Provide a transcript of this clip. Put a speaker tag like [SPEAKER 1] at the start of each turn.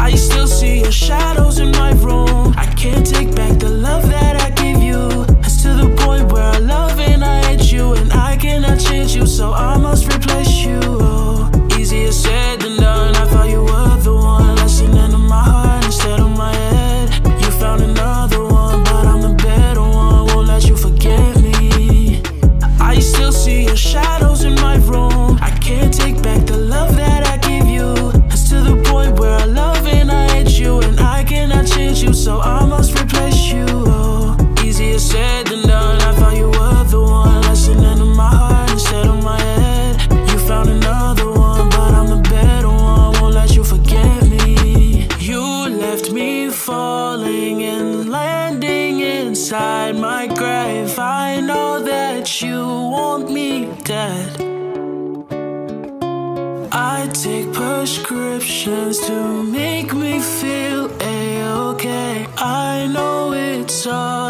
[SPEAKER 1] I still see your shadows in my room. I can't take back the love that I gave you. It's to the point where I love and I hate you, and I cannot change you, so I must replace you. Oh, easier said than done. I thought you were the one, listening to my heart instead of my head. You found another one, but I'm the better one. Won't let you forget me. I still see your shadows in my room. I can't take back the love that I gave you. It's to the point where I love and I hate you, and I cannot change you, so I must replace you. Oh, easier said than done. I thought you were the one, listening to my heart instead of my head. You found another one, but I'm the better one. Won't let you forget me. You left me falling and landing inside my grave. I know that you want me dead. I take prescriptions to make me feel A-okay. I know it's all